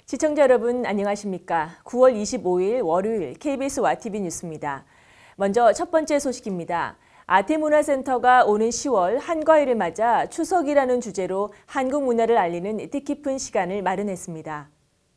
시청자 여러분 안녕하십니까? 9월 25일 월요일 KBS 와TV 뉴스입니다. 먼저 첫 번째 소식입니다. 아태문화센터가 오는 10월 한가위를 맞아 추석이라는 주제로 한국 문화를 알리는 뜻깊은 시간을 마련했습니다.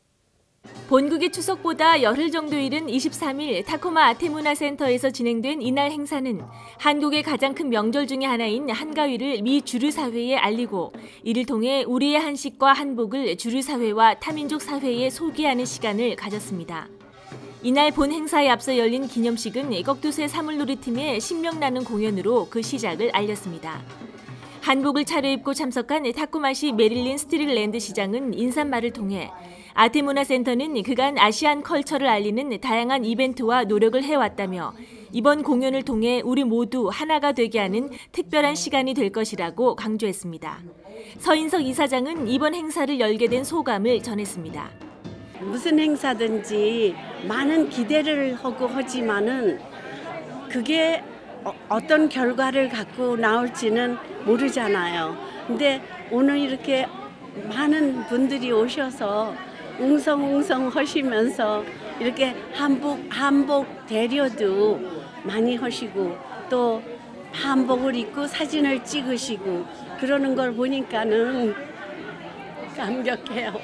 본국의 추석보다 열흘 정도 이른 23일 타코마 아태문화센터에서 진행된 이날 행사는 한국의 가장 큰 명절 중의 하나인 한가위를 미 주류 사회에 알리고 이를 통해 우리의 한식과 한복을 주류 사회와 타민족 사회에 소개하는 시간을 가졌습니다. 이날 본 행사에 앞서 열린 기념식은 꺽두새 사물놀이팀의 신명나는 공연으로 그 시작을 알렸습니다. 한복을 차려입고 참석한 타코마시 메릴린 스트릿랜드 시장은 인사말을 통해 아태문화센터는 그간 아시안 컬처를 알리는 다양한 이벤트와 노력을 해왔다며 이번 공연을 통해 우리 모두 하나가 되게 하는 특별한 시간이 될 것이라고 강조했습니다. 서인석 이사장은 이번 행사를 열게 된 소감을 전했습니다. 무슨 행사든지 많은 기대를 하고 하지만은 그게 어떤 결과를 갖고 나올지는 모르잖아요. 근데 오늘 이렇게 많은 분들이 오셔서 웅성웅성 하시면서 이렇게 한복 대려도 많이 하시고 또 한복을 입고 사진을 찍으시고 그러는 걸 보니까는 감격해요.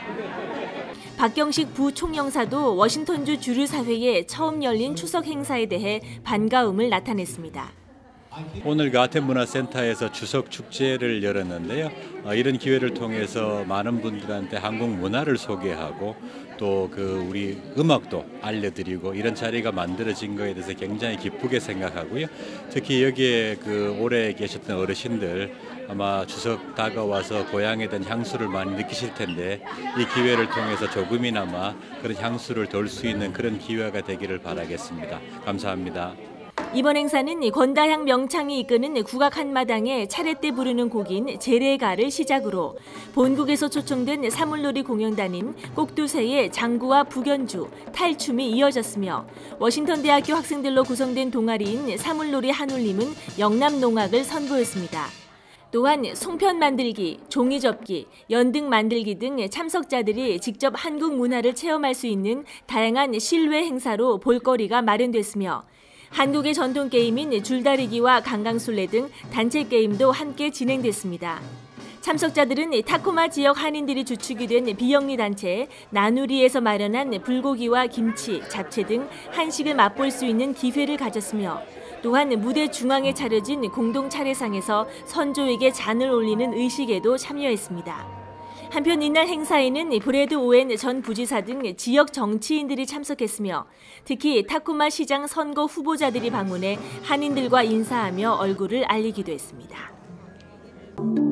박경식 부총영사도 워싱턴주 주류사회에 처음 열린 추석 행사에 대해 반가움을 나타냈습니다. 오늘 아태문화센터에서 추석 축제를 열었는데요. 이런 기회를 통해서 많은 분들한테 한국 문화를 소개하고 또 우리 음악도 알려드리고 이런 자리가 만들어진 것에 대해서 굉장히 기쁘게 생각하고요. 특히 여기에 오래 계셨던 어르신들 아마 추석 다가와서 고향에 대한 향수를 많이 느끼실 텐데 이 기회를 통해서 조금이나마 그런 향수를 돌 수 있는 그런 기회가 되기를 바라겠습니다. 감사합니다. 이번 행사는 권다향 명창이 이끄는 국악 한마당에 차례때 부르는 곡인 제레가를 시작으로 본국에서 초청된 사물놀이 공연단인 꼭두새의 장구와 북연주, 탈춤이 이어졌으며 워싱턴 대학교 학생들로 구성된 동아리인 사물놀이 한울림은 영남농악을 선보였습니다. 또한 송편 만들기, 종이 접기, 연등 만들기 등 참석자들이 직접 한국 문화를 체험할 수 있는 다양한 실외 행사로 볼거리가 마련됐으며 한국의 전통 게임인 줄다리기와 강강술래 등 단체 게임도 함께 진행됐습니다. 참석자들은 타코마 지역 한인들이 주축이 된 비영리 단체 나누리에서 마련한 불고기와 김치, 잡채 등 한식을 맛볼 수 있는 기회를 가졌으며 또한 무대 중앙에 차려진 공동 차례상에서 선조에게 잔을 올리는 의식에도 참여했습니다. 한편 이날 행사에는 브래드 오웬 전 부지사 등 지역 정치인들이 참석했으며 특히 타코마 시장 선거 후보자들이 방문해 한인들과 인사하며 얼굴을 알리기도 했습니다.